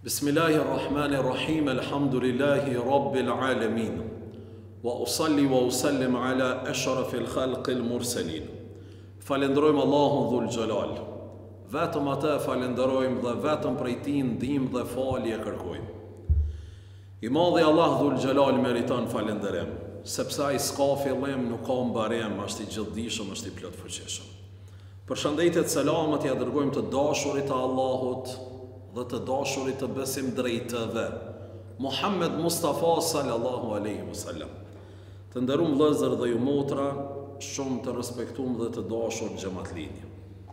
Bismillahirrahmanirrahim, alhamdulillahi rabbil alamin, wa usalli wa usallim ala ashrafil khalqil mursalin. Falenderojmë Allahun Dhul Xhelal. Vetëm atë falenderojmë dhe vetëm prej tij ndihmë dhe falje kërkojmë. I madhi Allah Dhul Xhelal meriton falenderem, sepse ai s'ka fillim, nuk ka mbarem, është i gjithdijshëm, është i plot fuqishëm. Përshëndetjet, selamet ja dërgojmë të dashurit të Allahut dhe të dashurit të besim drejtëve, Muhammed Mustafa sallallahu alaihi wasallam. Të nderuar vëllezër dhe ju motra, shumë të respektuar dhe të dashur xhamatllini.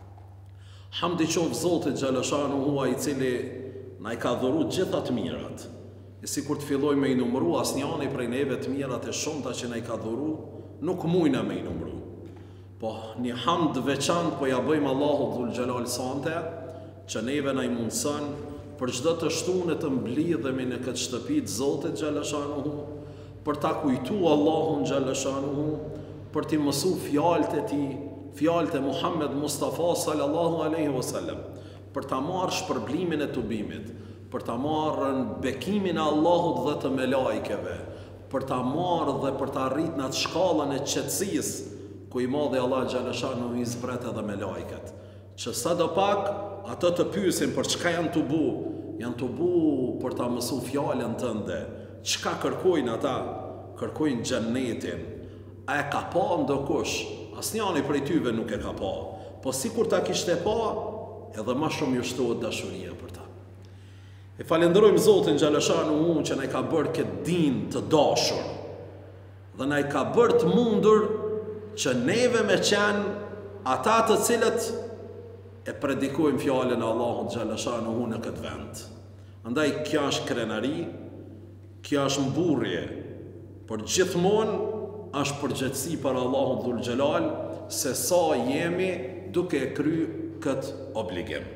Hamdi qof Zotit xhaleshanuhu, ai i cili na i ka dhuruar gjitha të mirat. E sikur të filloj me i numëru, asnjëri prej neve të mirat e shumta që na i ka dhuruar, nuk mujna me i numëru. Po një hamd veçantë po ja bëjmë Allahut Dhul Xhelal sante, që neve na i mundson për çdo të shtunë të mblidhemi në këtë shtëpi të Zotit xhaleshanuhu, për ta kujtuar Allahun xhaleshanuhu, për t'i mësuar fjalët e tij, fjalët e Muhammed Mustafa sallallahu alaihi wasallam, për ta marrë shpërblimin e tubimit, për ta marrë bekimin e Allahut dhe të melajkeve, për ta marrë dhe për ta arritur në atë shkallën e qetësisë ku i madhi Allah xhaleshanuhu i zbret edhe melajket, që sadopak ato të pyesin për çka janë të bu, janë të bu për ta mësuar fjalën tënde. Çka kërkojnë ata? Kërkojnë xhennetin. A e ka pa ndokush? Asnjëri prej tyve nuk e ka pa. Po sikur ta kishte pa, edhe më shumë ju shtohet dashuria për ta. E falenderojmë Zotin xhaleshanuhu që na ka bërë këtë din të dashur dhe na ka bërë të mundur që neve me qenë ata të cilët e predikojmë fjalën e Allahut xhaleshanuhu në këtë vend. Andaj kjo është krenari, kjo është mburrje, por gjithmonë është përgjegjësi për Allahun Dhul Xhelal se sa jemi duke e kryer këtë obligim.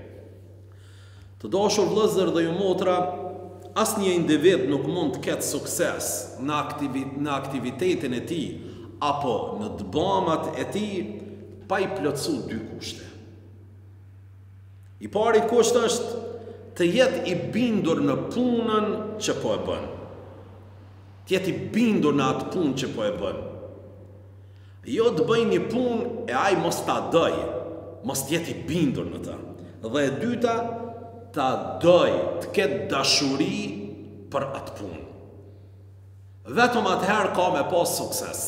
Të dashur vëllezër dhe ju motra, asnjë individ nuk mund të ketë sukses në aktivitetin e tij apo në dëbamat e tij pa i plotësuar dy kushte. I pari kusht është të jetë i bindur në punën që po e bën. Të jetë i bindur në atë punë që po e bën. Jo të bëj një punë e ai mos ta doj, mos të jetë i bindur në ta. Dhe e dyta, ta doj, të ketë dashuri për atë punë. Vetëm atëherë ka me pas sukses.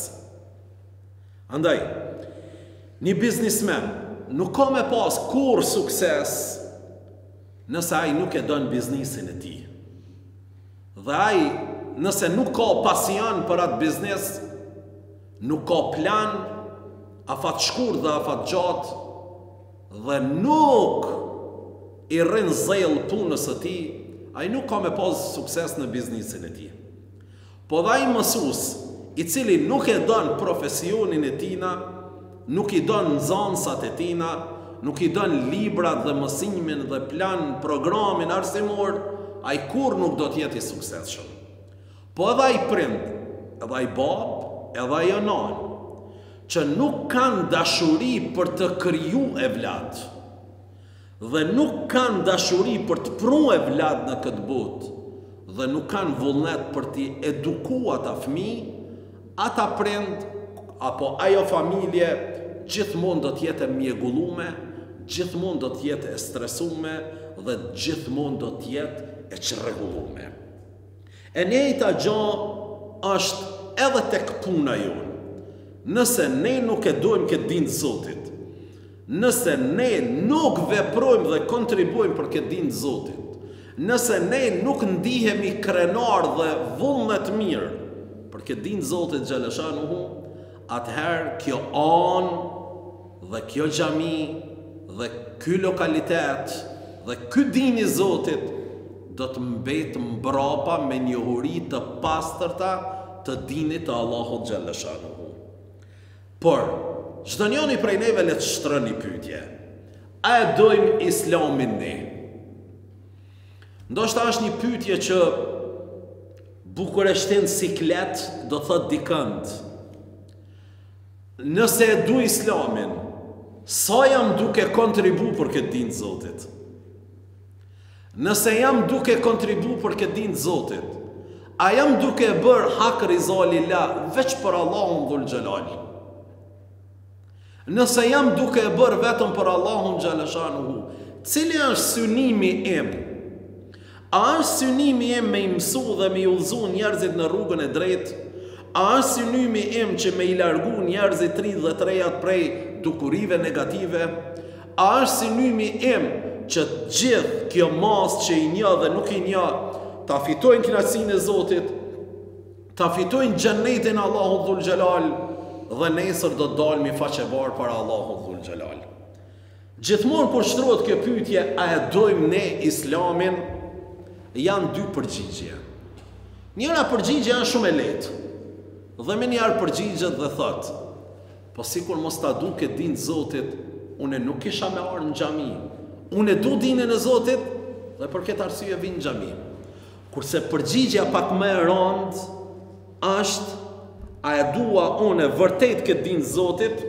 Andaj, një biznismen nuk ka me pas kur sukses nëse ai nuk e don biznesin e tij. Dhe ai nëse nuk ka pasion për atë biznes, nuk ka plan afat shkurt dhe afat gjatë, dhe nuk i rrin zell punës së tij, ai nuk ka me pas sukses në biznesin e tij. Po dhe ai mësues i cili nuk e don profesionin e tina, nuk i don nxënësat e tina, nuk i don librat dhe mësimin dhe plan, programin arsimor, ai kur nuk do të jetë i suksesshëm. Po edhe ai prind, edhe ai bab, edhe ai anon, që nuk kanë dashuri për të kriju evlat, dhe nuk kanë dashuri për të pru evlat në këtë botë, dhe nuk kanë vullnet për t'i edukuar ata fëmijë, ata prind apo ajo familje gjithmonë do të jetë e mjegullume, gjithmonë do të jetë e stresume dhe gjithmonë do të jetë e çrregullume. E njëjta gjë është edhe tek puna jonë. Nëse ne nuk e dojmë këtë dinë të Zotit, nëse ne nuk veprojmë dhe kontribuojmë për këtë dinë të Zotit, nëse ne nuk ndihemi krenar dhe vullnet mirë për këtë dinë të Zotit xhaleshanuhu, atëherë kjo anë dhe kjo xhami dhe ky lokalitet dhe ky din i Zotit do të mbetë mbrapa me njohuri të pastërta të dinit të Allahut xhaleshanuhu. Por, çdo njëri prej neve le të shtrën një pyetje. A e dojmë Islamin ne? Ndoshta është një pyetje që bukureshtin siklet do thot dikënd. Nëse e du Islamin, sa jam duke kontribu për këtë dinë Zotit? Nëse jam duke kontribu për këtë dinë Zotit, a jam duke bërë hak rizalillah veç për Allahun dhul xhelal? Nëse jam duke bërë vetëm për Allahun xhaleshanuhu, cili është synimi im? A është synimi im me i mësu dhe me i udhëzu njerëzit në rrugën e drejtë? A është synimi im që me i largu njerëzit 33 prej dukurive negative? A është synimi im që gjithë kjo mas që i një dhe nuk i një ta fitojnë kënaqësinë e Zotit, ta fitojnë xhennetin Allahu dhul xhelal dhe nesër do të dalmi faqebar para Allahu dhul xhelal? Gjithmonë kur shtrohet kjo pyetje, a e dojmë ne Islamin, janë dy përgjigje. Njëra përgjigje janë shumë e lehtë. Dhe me njerë përgjigjet dhe thot, po sikur mos ta du këtë dinë Zotit, unë nuk isha me arë në xhami. Unë du dinën e Zotit dhe për këtë arsye vinë në xhami. Kurse përgjigja pak më e rëndë është, a e dua unë vërtet këtë dinë Zotit?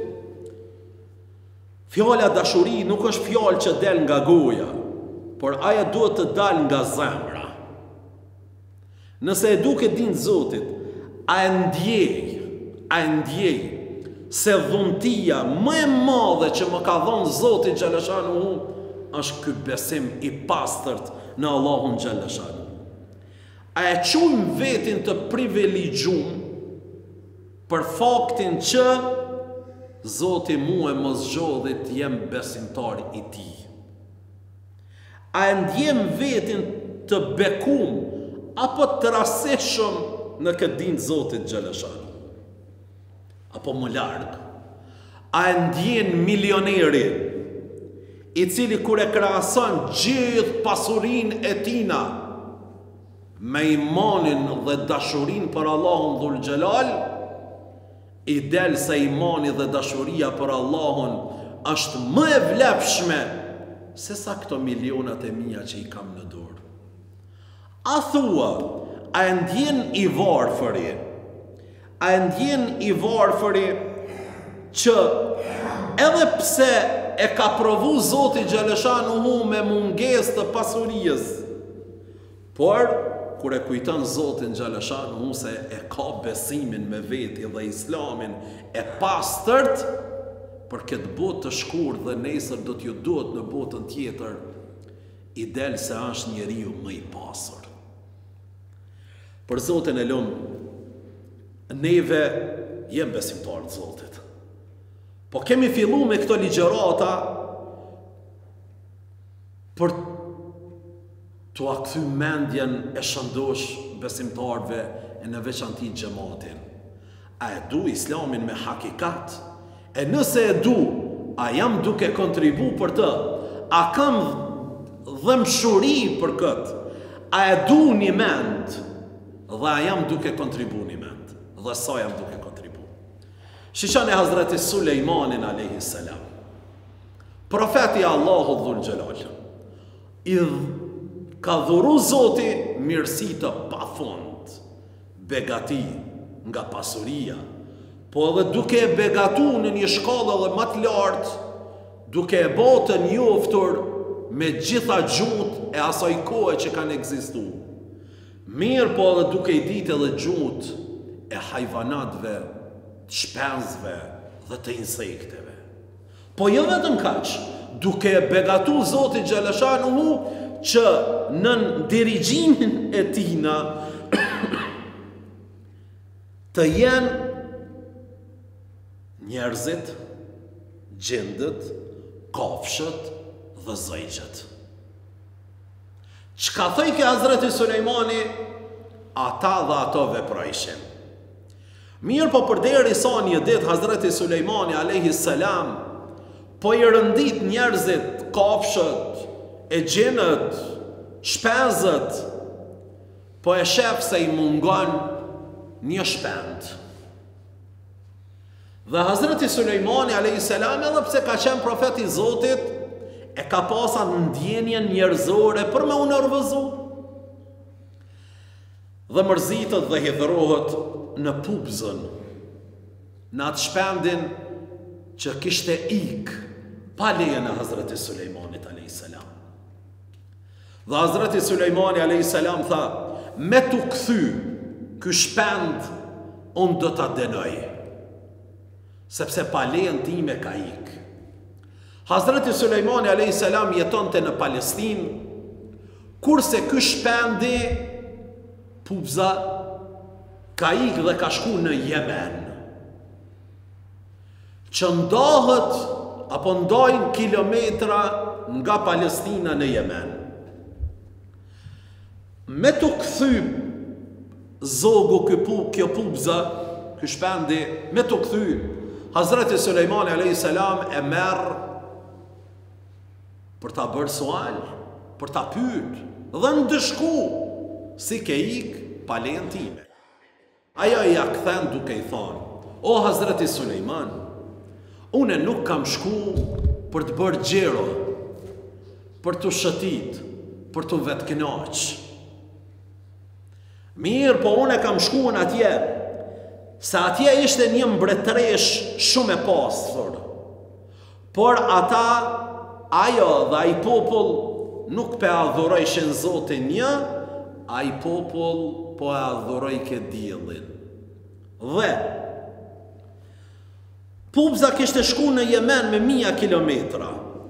Fjala dashuri nuk është fjalë që del nga goja, por ajo duhet të dal nga zemra. Nëse e du këtë dinë Zotit, a e ndjej se dhuntia më e madhe që më ka dhënë Zoti xhaleshanuhu është ky besim i pastërt në Allahun xhaleshanuhu? A e quajmë vetin të privilegjum për faktin që Zoti mua më zgjodhi të jem besimtar i Tij? A e ndjem vetin të bekum apo të rastishëm në këtë dinë Zotit xhaleshanuhu? Apo më larg, a e ndjen milioneri i cili kur e krahason gjithë pasurinë e tina me imanin dhe dashurin për Allahun dhul xhelal, i del se imani dhe dashuria për Allahun është më e vlefshme se sa këto milionat e mia që i kam në dorë? A thua, a e ndjen i varfëri? A e ndjen i varfëri që edhe pse e ka provu Zoti xhaleshanuhu me mungesë të pasurisë, por kur e kujton Zotin xhaleshanuhu se e ka besimin me veti dhe Islamin e pastërt, për këtë botë të shkurtër dhe nesër do t'ju duhet në botën tjetër, i del se është njeriu më i pasur. Për Zotin e lumë, neve jem besimtarë të Zotit. Po kemi fillu me këto ligjërata për të akthy mendjen e shëndosh besimtarëve e në veçanti xhamatin. A e du Islamin me hakikat? E nëse e du, a jam duke kontribu për të? A kam dhëmshuri për këtë? A e du një mend? Dhe a jam duke kontribu një mend? Dhe sa jam duke kontribu? Shishani Hazreti Sulejmanin a.s. Profeti Allahu dhul xhelal, i ka dhuru Zoti mirësi të pafund, begati nga pasuria, po edhe duke e begatu në një shkallë dhe më të lartë, duke e botë njoftur me gjitha gjuhët e asaj kohe që kanë ekzistuar. Mirë, po edhe duke i ditë edhe gjuhët e hajvanatve, të shpenzve dhe të insekteve. Po jo vetëm kaq, duke begatu Zoti xhaleshanuhu që në dirigjimin e tina të jenë njerëzit, gjendët, kafshët dhe zëjgjët. Çka thoi ke Hazreti Sulejmani, ata dhe ato veprojshin. Mirë, po përderi sa një ditë Hazreti Sulejmani a.s. po i rëndit njerëzit, kafshët, e gjinët, shpenzët, po e shef se i mungon një shpend. Dhe Hazreti Sulejmani a.s. edhe pse ka qenë profeti Zotit, e ka pasur ndjenjen njerëzore për me u nervozu. Dhe mërzitët dhe hidhrohet në pubzën, në atë shpendin që kishte ik pa lejen e Hazreti Sulejmanit a.s. Dhe Hazreti Sulejmani a.s. tha, me t'u kthy ky shpend, unë do t'a denoj, sepse palen time ka ik. Hazreti Sulejmani a.s. jetonte në Palestinë, kurse ky shpendi, pubza, ka ik dhe ka shku në Yemen, që ndahet apo ndajnë kilometra nga Palestina në Yemen. Me t'u kthy zogu kjo pubza, ky shpendi, me t'u kthy, Hazreti Sulejmani a.s. e merr për ta bërë sual, për ta pyet, dhe ndëshku si ke ik palen time. Ajo ja kthen duke i thonë, o Hazreti Sulejman, une nuk kam shku për të bërë gjero, për të shëtit, për të vetë kënaq. Mirë, po une kam shku në atje, se atje ishte një mbretëresh shumë e pastër, por ata, ajo dhe ai popull nuk pe adhurojshin Zotin një, ai popull po e adhurojke diellin. Dhe pubza kishte shku në Yemen me 1000 kilometra,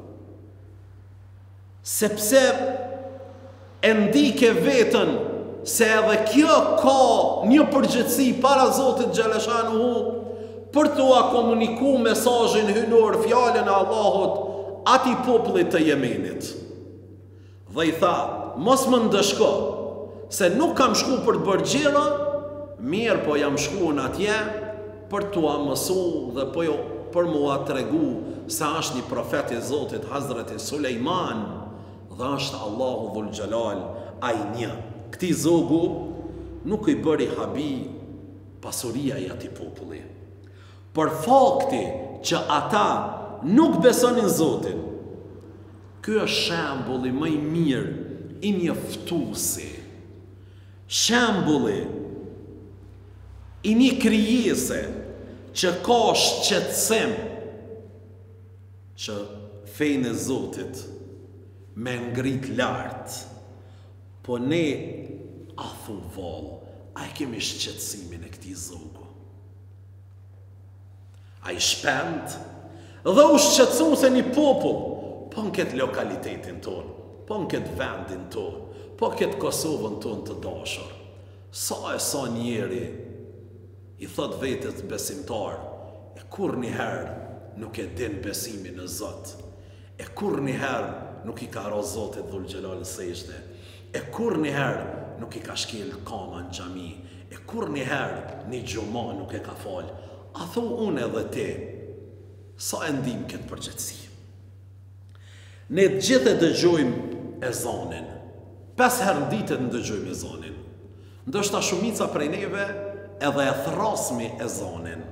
sepse e ndike vetën se edhe kjo ka një përgjithësi para Zotit Xhaleshanuhu për t'u komuniku mesazhin hynor, fjalën e Allahut atij popullit të Yemenit. Dhe i tha, mos më ndëshko, se nuk kam shku për të bërë gjëra, mirë po jam shku në atje për t'u mësu dhe për mua tregu se është një profet i Zotit Hazreti Sulejman dhe është Allahu Dhul Xhelal ai një. Këti zogu nuk i bëri habi pasuria i atij populli. Për fakti që ata nuk besonin Zotin, ky është shembulli më i mirë i njoftuesi. Shembulli i një krijese që ka shqetësim që fejnë e Zotit me ngrit lart, po ne a thu val, a i kemi shqetësimin e këtij zogu. A i shpend dhe u shqetësu se një popull, po në këtë lokalitetin tonë, po në këtë vendin tonë, po këtë Kosovën tonë të dashur. Sa njeri i thot vetët besimtar, e kur njëherë nuk e din besimin në Zot, e kur njëherë nuk i ka ro Zotit Dhul Xhelal sejshte, e kur njëherë nuk i ka shkel kama në xhami, e kur njëherë një gjuma nuk e ka fal. A thu unë edhe ti, sa e ndim këtë përgjithësi? Ne gjithë e dëgjojmë ezanin, 5 herë në ditë në dëgjojmë ezanin. Ndoshta shumica prej neve edhe e thrasmi ezanin.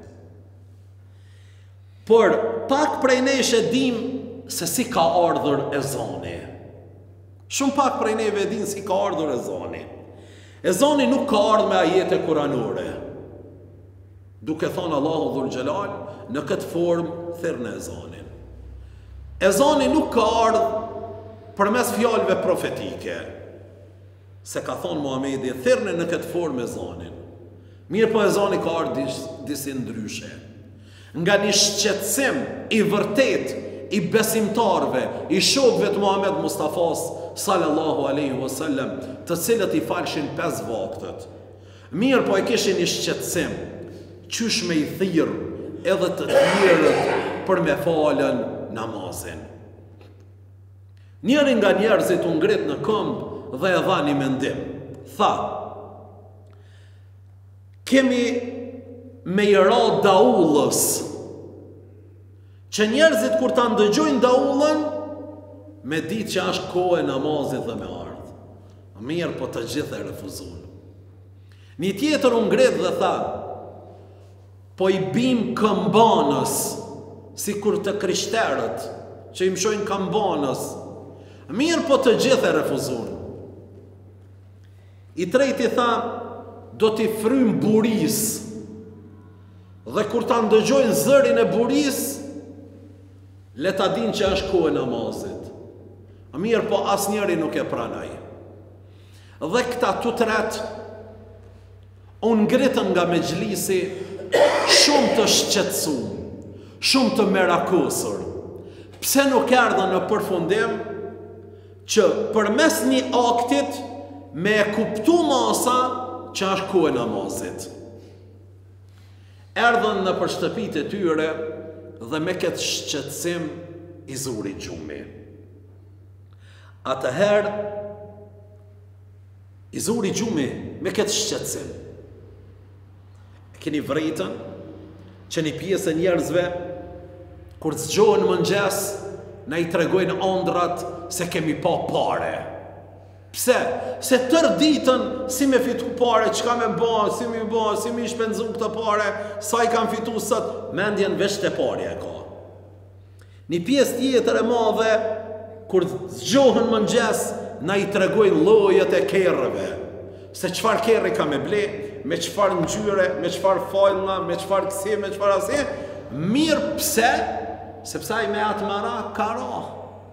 Por pak prej nesh e dim se si ka ardhur ezani. Shumë pak prej neve e din si ka ardhur ezani. Ezani nuk ka ardhur me ajete kuranore. Duke thonë Allahu Dhul Xhelal në këtë formë thirrën ezanin. Ezani nuk ka ardhur përmes fjalëve profetike. Se ka thonë Muhamedi, thirrën në këtë formë ezanin. Mirë po ezani ka ardhur disi ndryshe. Nga një shqetësim i vërtet i besimtarve, i shokëve të Muhammed Mustafas sallallahu alaihi wasallam, të cilët i falshin 5 vaktet. Mirë po e kishin një shqetësim, qysh me i thirrë edhe të tjerët për me falën namazin. Njëri nga njerëzit u ngrit në këmbë dhe e dha një mendim. Tha, kemi me i ra daullës, që njerëzit kur ta ndëgjojnë daullën, me ditë që është kohë e namazit dhe me ardhë. Mirë, po të gjithë e refuzun. Një tjetër u ngrit dhe tha, po i bim këmbanës, si kur të krishterët, që i mshojnë këmbanës. Mirë, po të gjithë e refuzun. I treti tha, do t'i frym buris, dhe kur ta ndëgjojnë zërin e buris, le ta din që është kohë e namazit. Mirë po asnjëri nuk e pranoj. Dhe këta të tret, unë ngritën nga mexhlisi shumë të shqetësuar, shumë të merakosur. Pse nuk erdhën në përfundim që përmes një aktit me e kuptu masa që është kohë e namazit. Erdhën në për shtëpitë e tyre dhe me këtë shqetësim i zuri gjumi. Atëherë, i zuri gjumi me këtë shqetësim. Keni vërejtën që një pjesë e njerëzve, kur zgjohen mëngjes, na i tregojnë ëndrat se kemi pa pare. Pse? Se tërë ditën si me fitu pare, çka me bë, si me shpenzu këtë pare, sa i kanë fitu sot, mendjen veç të parja e ka. Një pjesë tjetër e madhe, kur zgjohen mëngjes, na i tregojnë llojet e kerrëve, se çfarë kerri ka me ble, me çfarë ngjyre, me çfarë fajlla, me çfarë kësi, me çfarë asaj. Mirë pse? Sepse ai me atë mara ka ra.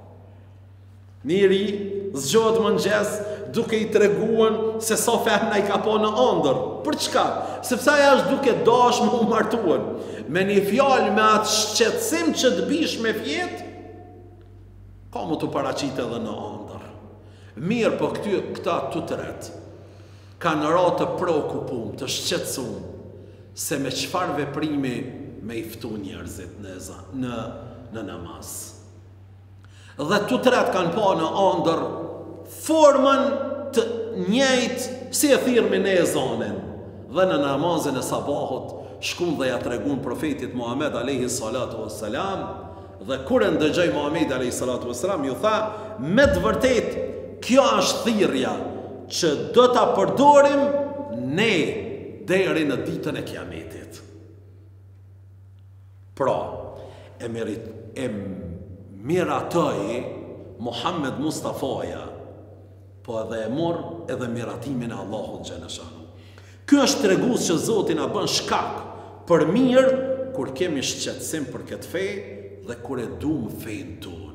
Njëri zgjohet mëngjes duke i treguar se sa femna i ka po në ëndër. Për çka? Sepse ai është duke dashur me u martuar. Me një fjalë, me atë shqetësim që të bish me fjet, ka më të paraqitë edhe në ëndër. Mirë, po këta të tret kanë ra të preokupum, të shqetësum, se me çfarë veprimi me i ftu njerëzit në namaz. Dhe të tret kanë pa në ëndër formën të njëjtë si e thirrmin e ezanin. Dhe në namazin e sabahut shkun dhe ja tregun profetit Muhammed alayhi salatu wassalam, dhe kur e ndëgjoi Muhammed alayhi salatu wassalam ju tha, me të vërtet kjo është thirrja që do ta përdorim ne deri në ditën e Kiametit. Pra, e miratoi Muhammed Mustafaja, po edhe e mor edhe miratimin e Allahut xhaleshanu. Ky është tregues që Zoti na bën shkak për mirë kur kemi shqetësim për këtë fe dhe kur e duam fen ton.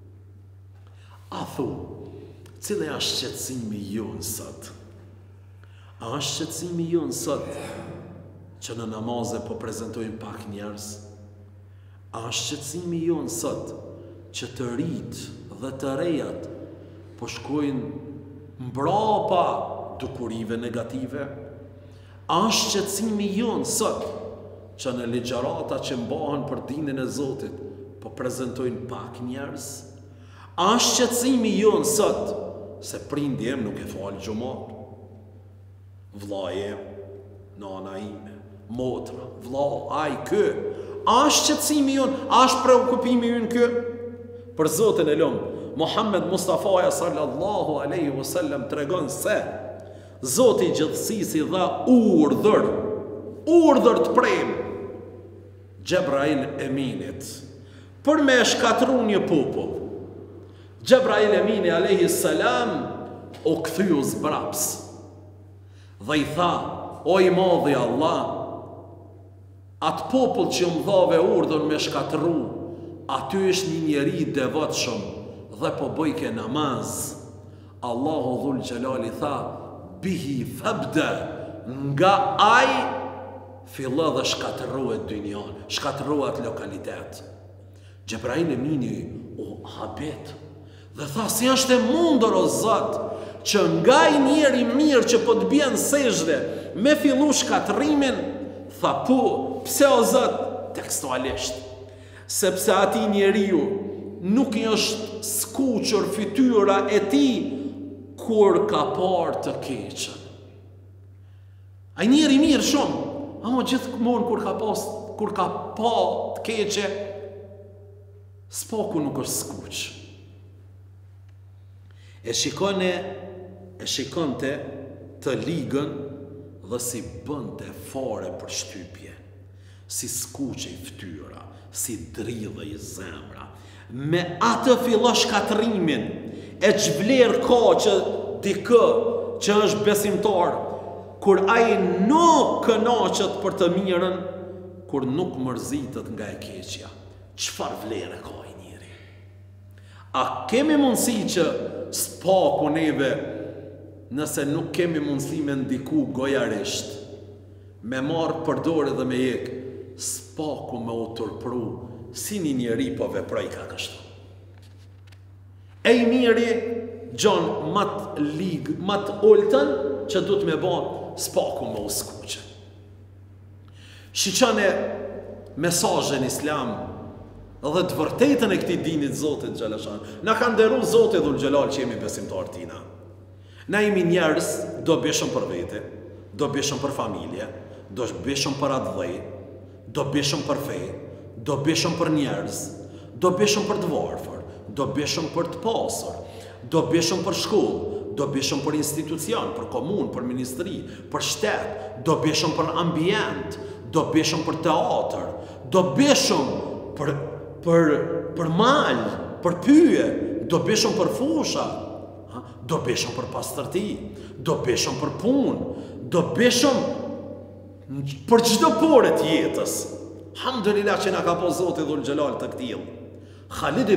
A thu, cili është shqetësimi jonë sot? A është shqetësimi jonë sot që në namaze po prezantojnë pak njerëz? A është shqetësimi jonë sot që të rit dhe të rejat po shkojnë mbrapa dukurive negative? A është shqetësimi jonë sot që në ligjërata që mbahen për dinin e Zotit po prezantojnë pak njerëz? A është shqetësimi jonë sot se prindi em nuk e fal xhumat? Vllaje, nana ime, motra, vlla, ai kë. A është shqetësimi jonë, a është preokupimi ynë kë? Për Zotin e lum, Muhammed Mustafaja sallallahu alaihi wasallam tregon se Zoti i gjithësisë i dha urdhër të prem Gjebrail Eminit për me shkatru një popull. Gjebrail Emini alayhi salam u kthyu zbraps dhe i tha, o i madhi Allah, atë popull që më dhave urdhën me shkatru, aty është një njeri devotshëm dhe po bëjke namaz. Allahu dhul xhelali tha, bihi fabda, nga ai filla dhe shkatërohet dynjan, shkatërohet lokalitet. Gjebrail Emini u habet dhe tha, si është e mundur o Zot që nga i njeri mirë që po të bjen sejdë me fillu shkatërimin? Tha, po, pse o Zot? Tekstualisht, sepse ati njeriu nuk i është skuqur fytyra e tij kur ka parë të keqen. Ai njeri mirë shumë, ama gjithmonë kur ka pa të keqe, spoku nuk është skuq. E shikonte të ligën dhe si bënte fare për shtypje, si skuqe i fytyra, si dridhe i zemra. Me atë fillo shkatrimin, e çvler ka që dikë që është besimtar, kur ai nuk kënaqet për të mirën, kur nuk mërzitet nga e keqja. Çfarë vlere ka ai njeri? A kemi mundësi që spaku neve, nëse nuk kemi mundësi me ndiku gojarisht, me marë përdore dhe me jek, spaku me u tërpru, si një njeri po veproj ka kështu. E i miri, gjon mat oltën që du të me ba spaku me u skuqe. Shiqane mesazhin islam dhe të vërtetën e këtij dinit Zotit Xhalashan. Na ka nderu Zoti Dhul Xhelal që jemi besimtar tina. Na jemi njerëz do bëshëm për vete, do bëshëm për familje, do bëshëm për atë dhej, do bëshëm për fe, do bëshëm për njerëz, do bëshëm për të varfër, do bëshëm për të pasur, do bëshëm për shkollë, do bëshëm për institucion, për komunë, për ministri, për shtet, do bëshëm për ambient, do bëshëm për teatr, do bëshëm për mal, për pyje, do bëshëm për fusha, do bëshëm për pastërti, do bëshëm për punë, do bëshëm për çdo porë të jetës. Alhamdulillah që na ka po Zoti Dhul Xhelal të këtill. Khalid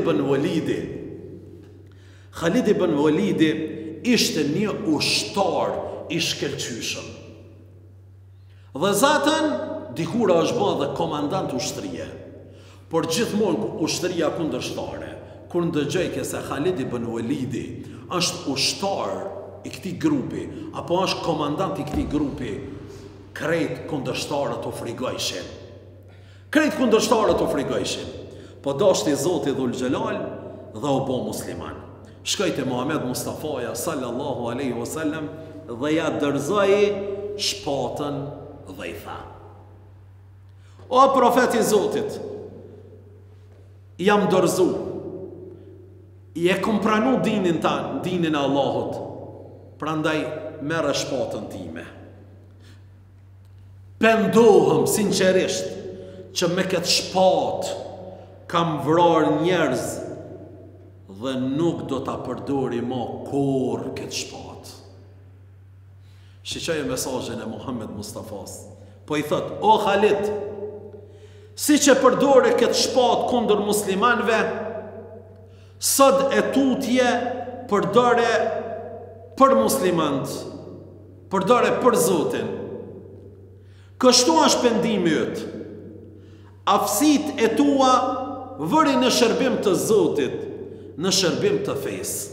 ibn Walidi ishte një ushtar i shkëlqyshëm. Dhe zatën dikura është bërë dhe komandant ushtrie, por gjithmonë ushtria kundërshtare. Kur ndëgjoj se Khalid ibn Walidi është ushtar i këtij grupi, apo është komandant i këtij grupi, krejt kundërshtarët u frigojshin. Krejt kundërshtarët u frigojshin. Po dashti Zoti Dhul Xhelal dhe u bë musliman. Shkoi te Muhammed Mustafaja sallallahu alaihi wasallam dhe ja dërzoi shpatën dhe i tha: O profeti Zotit, jam dorzu, i e kom pranu dinin tanë, dinin e Allahut, prandaj merre shpatën time. Pendohem sinqerisht që me këtë shpatë kam vrar njerëz dhe nuk do ta përdori ma kur këtë shpatë. Shiqoj mesazhin e Muhammed Mustafas. Po i thot: O Khalid, si që përdore këtë shpatë kundër muslimanve, sot e tutje përdore për muslimant, përdore për Zotin. Kështu është pendimi yt. Aftësit e tua vëri në shërbim të Zotit, në shërbim të fesë.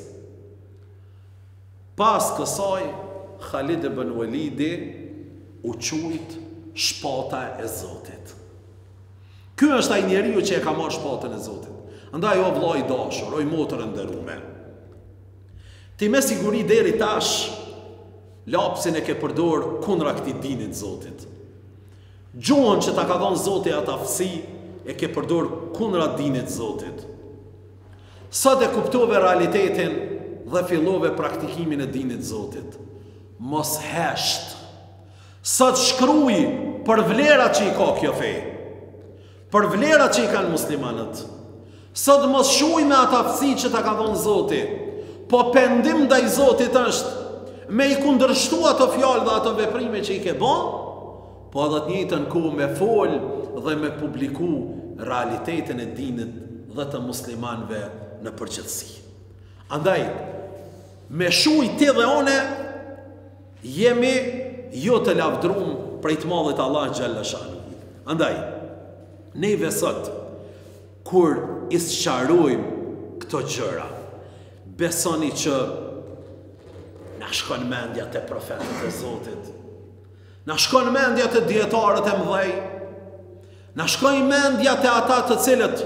Pas kësaj, Khalid ibn Walidi u quajt shpata e Zotit. Ky është ai njeriu që e ka marrë shpatën e Zotit. Andaj o vllai i dashur, o motër e nderuar, ti me siguri deri tash lapsin e ke përdor kundra këtij dinit Zotit. Gjuhën që ta ka dhënë Zoti atë aftësi e ke përdor kundra dinit Zotit. Sot e kuptove realitetin dhe fillove praktikimin e dinit Zotit. Mos hesht. Sot shkruaj për vlerat që i ka kjo fe, për vlerat që i kanë muslimanët. Sot mos shuj me atë aftësi që ta ka dhënë Zoti, po pendim ndaj Zotit është me i kundërshtu ato fjalë dhe ato veprime që i ke bën, po edhe të njëjtën kohë me fol dhe me publiku realitetin e dinit dhe të muslimanëve në përgjithësi. Andaj, me shuj ti dhe one, jemi jo të lavdrum prej të mallit Allah Xhallashan. Andaj, neve sot, kur i sqarojmë këto gjëra, besoni që na shkon mendja te profetët e Zotit, na shkon mendja te dietarët e mëdhej, na shkon mendja te ata të cilët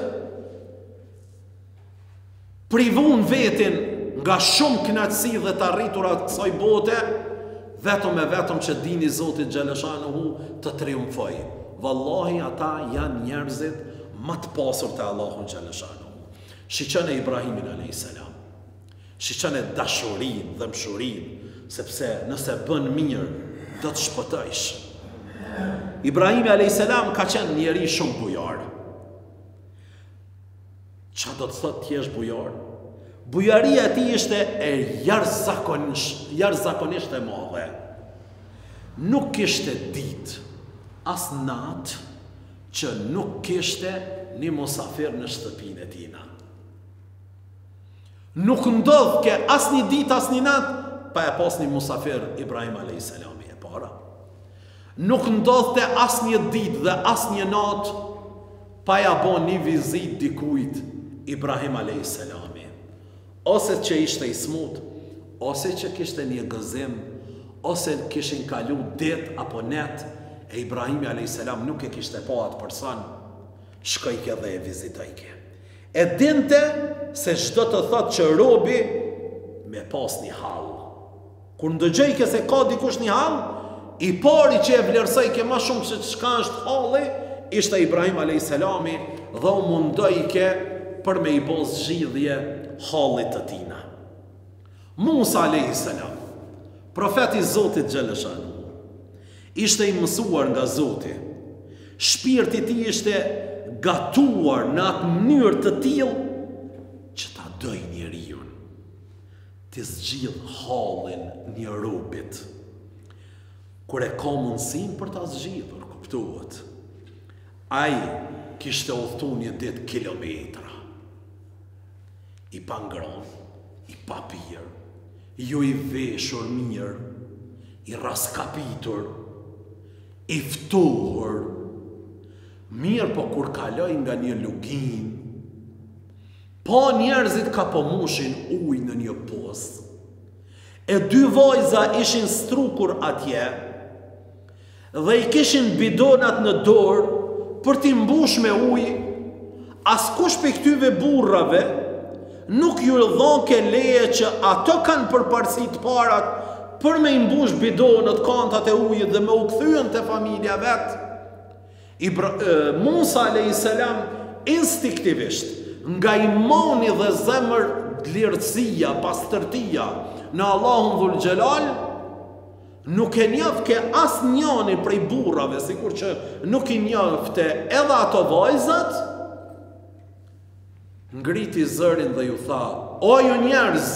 privun vetin nga shumë kënaqësi dhe të arritura të kësaj bote, vetëm e vetëm që dini Zotit Xhallashanuhu të triumfoj. Wallahi ata janë njerëzit më të pasur të Allahu Xhallashanuhu. Shiqën e Ibrahimin a.s. Shiqën e dashurin dhe mshurin, sepse nëse bën mirë, do të shpëtojsh. Ibrahimi a.s. ka qenë njeri shumë bujar. Qa do të thot t'jesh bujar? Bujaria ti ishte e jashtëzakonisht e madhe. Nuk kishte ditë, as natë, që nuk kishte një mosafir në shtëpinë e tina. Nuk ndodh ke asnjë ditë, asnjë natë pa e pas një musafir Ibrahim a.s. e para. Nuk ndodh te asnjë ditë dhe asnjë natë pa ja bon një vizit dikujt Ibrahim a.s. Ose që ishte i smut, ose që kishte një gëzim, ose kishin kalu dit apo net, e Ibrahimi a.s. nuk e kishte po atë person, shkojke dhe e vizitojke. E dinte se çdo të thot që robi me pas një hall. Kur ndëgjojke se ka dikush një hall, i pari që e vlerësojke ma shumë se çka është halli, ishte Ibrahim a.s. dhe u mundojke për me i bos zgjidhje hallit të tina. Musa a.s. profeti Zotit Xheleshanu, ishte i mësuar nga Zoti. Shpirti i tij ishte gatuar në atë mënyrë të tillë që ta doj njeriu, të zgjidh hallin një robit. Kur e ka mundësin për ta zgjidhur, kuptohet. Ai kishte udhëtu një ditë kilometra. I pangron, i papir, jo i veshur mirë, i raskapitur, i ftohur. Mirë po kur kaloj nga një lugin, po njerëzit ka po mushin ujë në një pos, e dy vajza ishin strukur atje, dhe i kishin bidonat në dorë për t'i mbush me ujë. Askush për këtyve burrave nuk ju dhon ke leje që ato kanë përparësi të parat për me imbush bidonët, kantat e ujit dhe me u kthyen te familja vet. Musa a.s. instinktivisht, nga imani dhe zemër lirësia, pastërtia në Allahun Dhul Xhelal, nuk e njofte as njani prej burrave, sikur që nuk i njofte edhe ato vajzat, ngriti zërin dhe ju tha: o ju njerëz,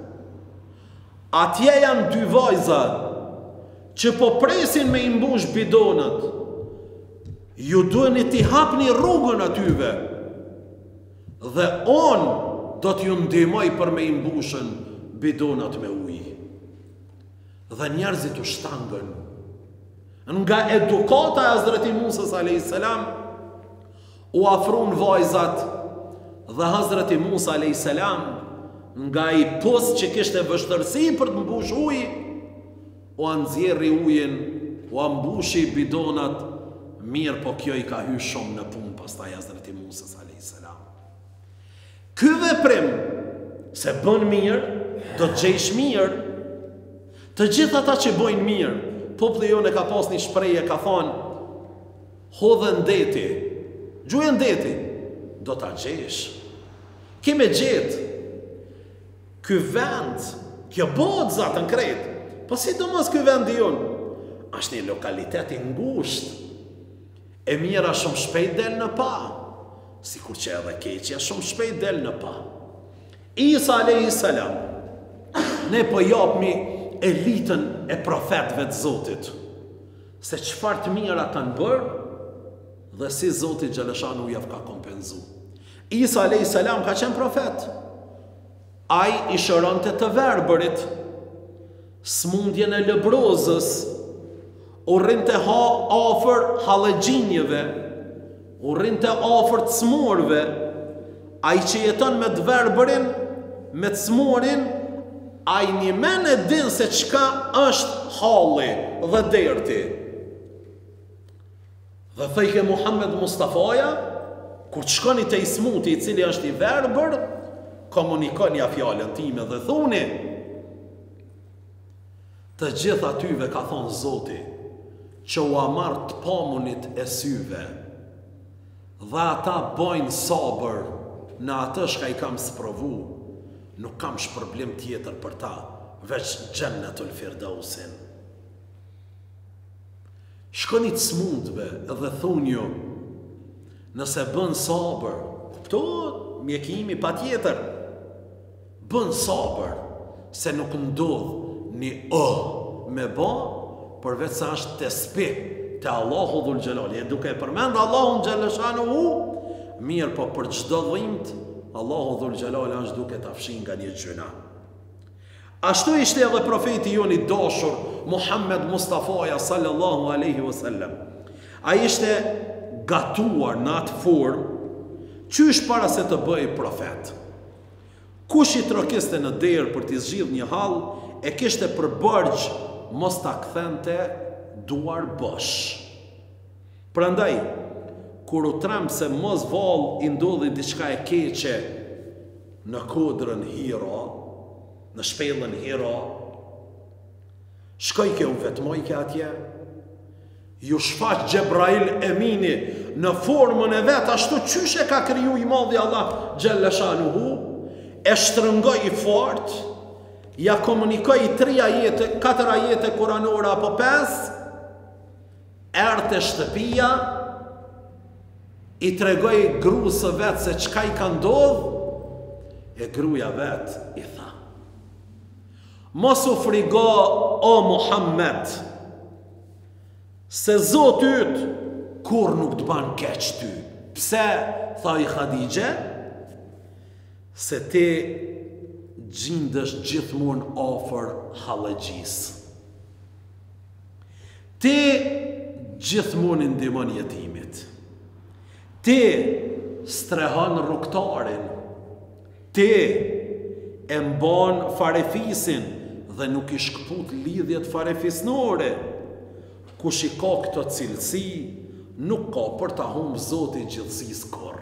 atje janë dy vajza që po presin me imbush bidonët. Ju duheni t'i hapni rrugën atyve, dhe on do t'ju ndihmoj për me imbushën bidonat me ujë. Dhe njerëzit u shtangën. Nga edukata e Hazreti Musës a.s. u afrun vajzat, dhe Hazreti Musa a.s. nga i pos që kishte vështërsi për të mbush ujë, u anxjerri ujin, u ambushi bidonat. Mirë po kjo i ka hy shumë në punë pastaj Hazreti Musës a.s. Ky veprim se bën mirë, do të gjejsh mirë. Të gjithë ata që bojnë mirë, populli jonë ka pas një shprehje, ka thonë: hodhe ndeti, gjuje ndeti, do ta gjesh. Kime gjetë. Ky vend, kjo bodza të nkret, po sidomos ky vend i jonë, është një lokalitet i ngushtë. E mira shumë shpejt del në pa, sikur që edhe keqja shumë shpejt del në pa. Isa a.s. ne po japmi elitën e profetëve të Zotit, se çfarë të mira kanë bërë dhe si Zoti Xheleshanu ja ka kompenzu. Isa a.s. ka qenë profet. Ai i shëronte të verbërit, smundjen e lëbrozës, u rrinte afër hallexhinjeve, u rrinte afër të smurve. Ai që jeton me të verbërin, me të smurin, ai një men e din se çka është halli dhe derti. Dhe thejke Muhammed Mustafaja, kur të shkoni te i smuti, i cili është i verbër, komunikonja fjalën time dhe thuni: të gjithë atyve ka thonë Zoti që u amart të pamunit e syve, dhe ata bojnë sabër në atë shka i kam sprovu, nuk kam shpërblim tjetër për ta, veç Gjennetul Firdausin. Shkoni të smundve dhe thunju: nëse bën sabër, kuptohet, mjekimi pa tjetër, bën sabër, se nuk ndodh një me ba, përveç sa është tesbih te Allahu Dhul Xhelal. E duke përmend Allahun Xheleshanu, mirë po për çdo dhimbje Allahu dhul xhelal është duke ta fshin nga një gjëna. Ashtu ishte edhe profeti jon i dashur Muhammed Mustafaja sallallahu alaihi wasallam. Ai ishte gatuar në atë formë qysh para se të bëj profet. Kush i trokiste në derë për t'i zgjidh një hall, e kishte për bërgj mos ta kthente duar bosh. Prandaj, kur u trem se mos vall i ndodhi diçka e keqe në kodrën Hira, në shpellën Hira, shkoj ke u vetmojke atje, ju shfaq Gjebrail Emini në formën e vetë, ashtu qysh e ka kriju i madhi Allah Gjelle Shanuhu, e shtrëngoj i fort, ja komunikoj 4 ajete kuranore apo 5, erte shtëpia, i tregoj grusë vetë se qka i ka ndodh, e gruja vetë i tha: mos u frigo o Muhammed, se Zoti yt kur nuk të ban keq ty. Pse, tha i Khadijje, se ti gjindesh gjithmonë afër hallëgjis. Ti gjithmonë i ndihmon jetimit. Ti strehon rrugtarin. Ti e mban farefisin dhe nuk i shkput lidhjet farefisnore. Kush i ka këto cilësi, nuk ka për ta humbë Zoti gjithësisë kurr.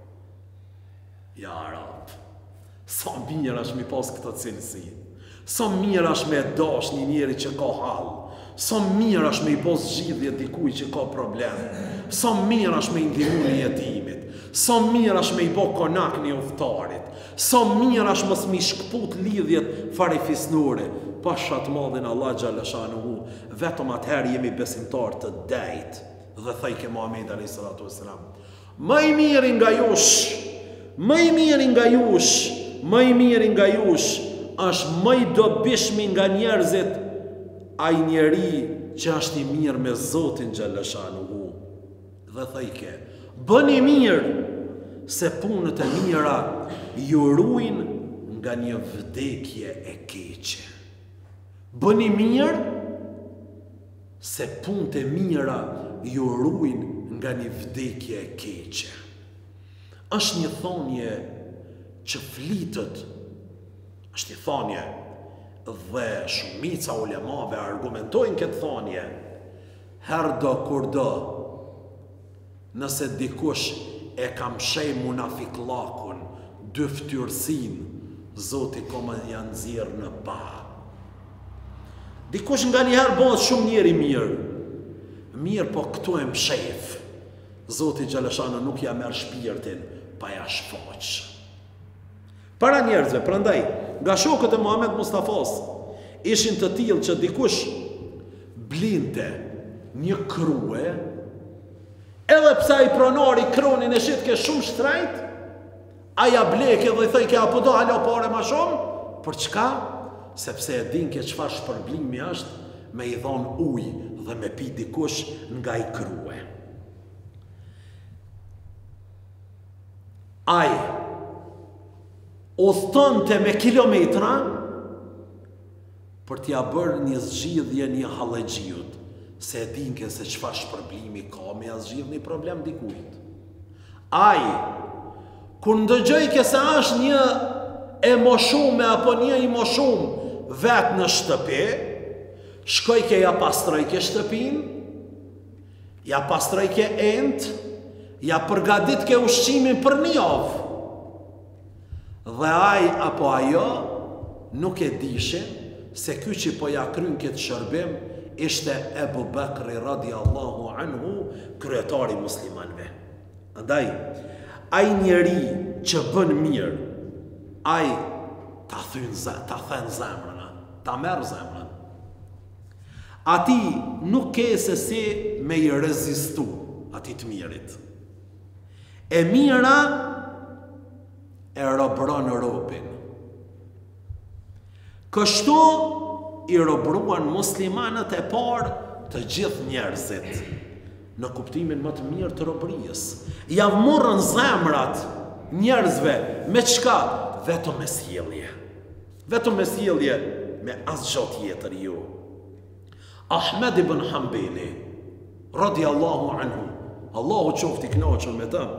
Ja Rab, sa mirë është mi pas këto cilësi. Sa mirë është me dash një njeri që ka hall. Sa mirë është me i pas zgjidhje dikuj që ka problem. Sa mirë është me i ndihmu një jetimit. Sa mirë është me i bo konak një uftarit. Sa mirë është mos mi shkput lidhjet farefisnore. Pashat madhin Allah Gjelle Shanuhu, vetëm atëherë jemi besimtar të dejt. Dhe thajke Muhammed a.s. Më i mirë nga jush, më i mirë nga jush, më i mirë nga jush, është më i dobishmi nga njerëzit, ai njeri që është i mirë me Zotin Gjelle Shanuhu. Dhe thajke, bëni mirë, se punët e mira ju ruajnë nga një vdekje e keqe. Bëni mirë, se punët e mira ju ruajnë nga një vdekje e keqe. Është një thonje që flitët, është një thonje dhe shumica ulemave argumentojnë këtë thonje. Herdo kur do, nëse dikush e kam shej munafiklakun, dyftyrsin, Zoti koma janë nxjerrë në pa. Dikush nga njëherë bëhet shumë njeri mirë. Mirë, po këtu e mshef. Zoti Gjelle Shanuhu nuk ja merr shpirtin, pa ja shfaq. Para njerëzve, prandaj, nga shokët e Muhammed Mustafas, ishin të tillë që dikush blinte një krue, edhe pse ai pronari kronin e shitke shumë shtrejt, aja bleke dhe i thejke apo do halo pare ma shumë, për çka? Sepse e din ke çfarë shpërblimi është me i dhon ujë dhe me pi dikush nga i krue. Ai udhtonte me kilometra për t'ia bërë një zgjidhje një hallëxhiut, se e din ke se çfarë shpërblimi ka me ia zgjidh një problem dikujt. Ai kur ndëgjoj ke se është një e moshume apo një i moshum vetë në shtëpi, shkoj ke ja pastroj ke shtëpin, ja pastroj ke ent, ja përgadit ke ushqimin për një javë. Dhe aj apo ajo nuk e dishin se ky që po ja kryn këtë shërbim ishte Ebu Bekri radiallahu anhu, kryetari muslimanve. Andaj, aj njeri që bën mirë, aj ta thën zemrën, ta merë zemrën. Ati nuk ke se si me i rezistu ati të mirit. E mira e robron robin. Kështu i robruan muslimanët e parë të gjithë njerëzit, në kuptimin më të mirë të robrijës. Ja morën zemrat njerëzve me çka? Vetëm me sjellje. Vetëm me sjellje, me asgjë tjetër jo. Ahmed ibn Hanbali, radiallahu anhu, Allahu qoftë i kënaqur me të.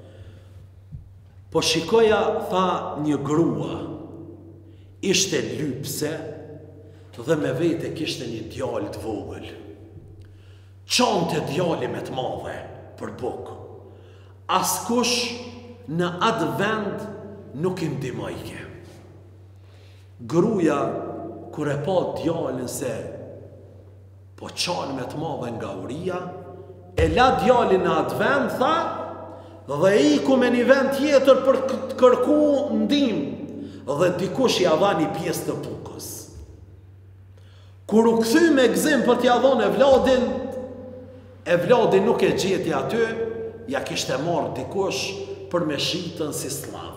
Po shikoja, tha, një grua ishte lypse dhe me vete kishte një djalë të vogël. Çonte djali me të madhe për bukë. Askush në atë vend nuk i ndihmojke. Gruaja kur e pa djalin se po çon me të madhe nga uria, e la djalin në atë vend, tha, dhe iku me një vend tjetër për të kërku ndihmë, dhe dikush ja dha një pjesë të bukës. Kur u kthy me gzim për t'ja dhënë Evladin nuk e gjeti aty, ja kishte marrë dikush për me shitën si slav.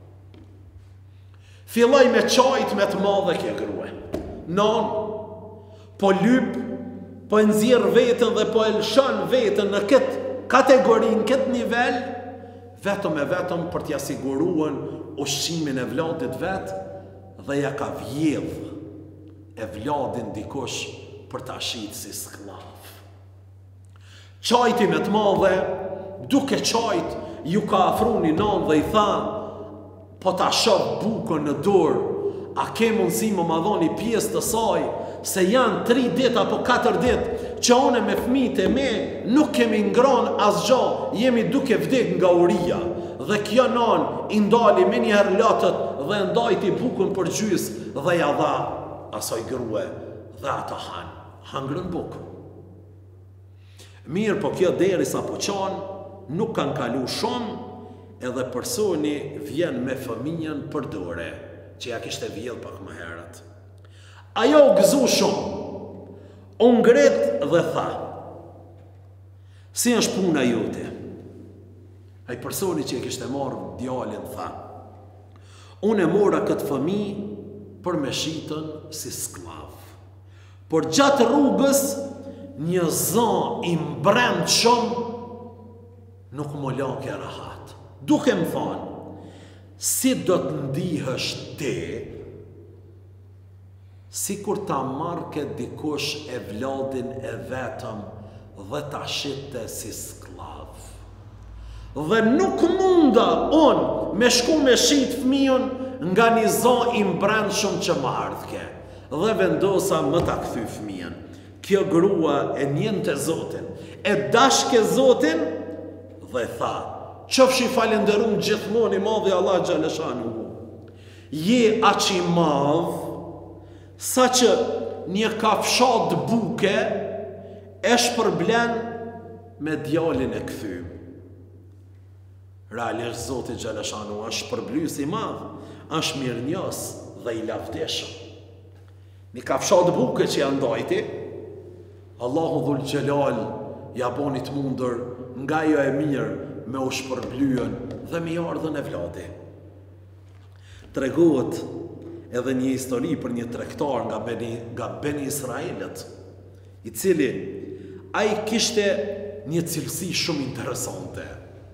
Filloj me qajt me të madhe kje grue. Non, po lyp, po nxjerr veten dhe po e lëshon veten në këtë kategorinë, këtë nivel, vetëm e vetëm për t'ja siguruar ushqimin e vladit vet, dhe ja ka vjedh e vladin dikush për ta shitë si sklav. Qajti me të madhe, duke qajt, ju ka afru një non dhe i tha, po ta shoh bukën në dorë, a ke mundësi më ma dhoni pjesë të saj, se janë 3 ditë apo 4 ditë, që one me fëmijët e me nuk kemi ngron asgjë, jemi duke vdek nga uria, dhe kjo non i ndali me një herë latët dhe ndajti bukën për gjys dhe ja dha asaj grue dhe ata hangrën bukë. Mirë, po kjo derisa po qanë, nuk kanë kalu shumë, edhe personi vjen me fëmijën për dore, që ja kishte vjedh pak më herët. Ajo u gëzu shumë, u ngret dhe tha, si është puna jote? Ai personi që e kishte marrë djalin tha, unë e mora këtë fëmijë për me shitën si sklav. Por gjatë rrugës, një zon i mbrend shumë nuk më lake rahat. Duke më thonë, si do të ndihësh ti, si kur ta marke dikush e vladin e vetëm dhe ta shite si sklav. Dhe nuk munda unë me shku me shit fëmijën nga një zon i mbrend shumë që më ardhke. Dhe vendosa më ta kthy fëmijën. Kjo grua e njente Zotin, e dashke Zotin, dhe tha, qofshi falenderum gjithmonë i madhi Allah Gjaleshanu. Je aq i madh, sa që një kafshat buke e shpërblen me djalin e kthy. Realisht Zoti Gjaleshanu është shpërblys i madh, është mirënjohës dhe i lavdeshëm. Një kafshat buke që janë ndajti, Allahu dhul Gjelal ja boni të mundër nga jo e mirë me u shpërblyen dhe me ardhën e vladi. Tregohet edhe një histori për një tregtar nga Beni Israelit, i cili ai kishte një cilësi shumë interesante.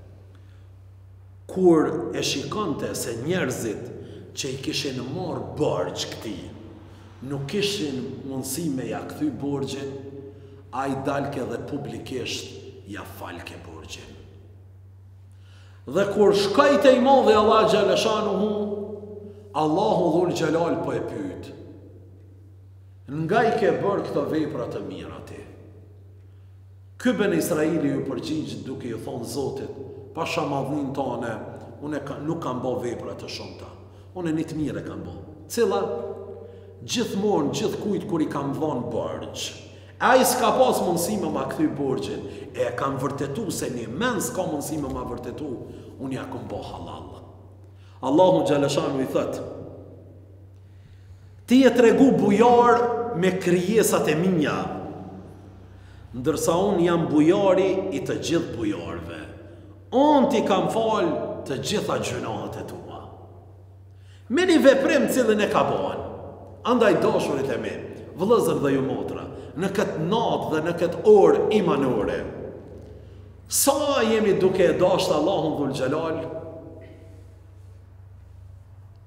Kur e shikonte se njerëzit që i kishin marrë borxh këtij, nuk kishin mundësi me ja kthy borxhin, a i dalke dhe publikisht ja falke borxhin. Dhe kur shkajte i madhe Allah Gjaleshanu, Allahu dhul Gjelal po e pyet, nga i ke bërë këto vepra të mira ti? Ky Ben Israili ju përgjigj duke ju thonë Zotit, pasha madhnin tane, unë nuk kam bë vepra të shumta, unë një të mire kam bë. Cila? Gjithmonë, gjithë kujt kur i kam dhënë borxh, a i s'ka pas mundësi me ma kthy borxhin, e kam vërtetu se një men s'ka mundësi me ma vërtetu, unë ja kom bo halal. Allahu Gjaleshanu i thëtë, ti e tregu bujar me krijesat e minja, ndërsa unë jam bujari i të gjithë bujarve. Unë ti kam falë të gjitha gjunahet e tua. Me një veprim cilën e ka bën, andaj dashurit e mi, vëllezër dhe ju motra, në këtë natë dhe në këtë orë imanore, sa jemi duke e dashtë Allahun dhul Gjelal,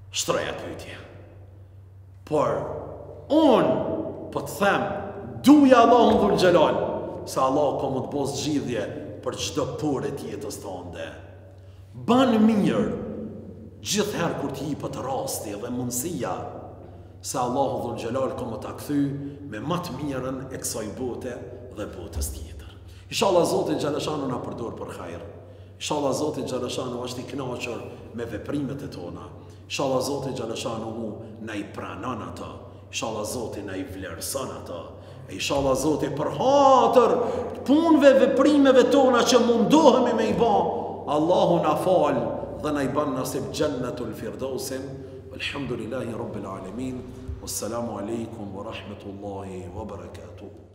Shtroja pyetje. Por unë po të them, duja Allahun dhul xhelal, se Allah ka më të bos zgjidhje për çdo porë të jetës tënde. Ban mirë gjithherë kur të jepet rasti dhe mundësia, se Allahu dhul xhelal ka më ta kthy me më të mirën e kësaj bote dhe botës tjetër. Inshallah Zoti xhaleshanu na përdor për hajër. Inshallah Zoti xhaleshanu është i kënaqur me veprimet e tona. Inshallah Zoti xhaleshanu na i pranon ato. Inshallah Zoti na i vlerëson ato. E inshallah Zoti për hatër punëve, veprimeve tona që mundohemi me i bë, Allahu na fal dhe na i bën nasib Jannatul Firdausin. Alhamdulillahi Rabbil Alamin. Wassalamu alaikum wa rahmatullahi wa barakatuh.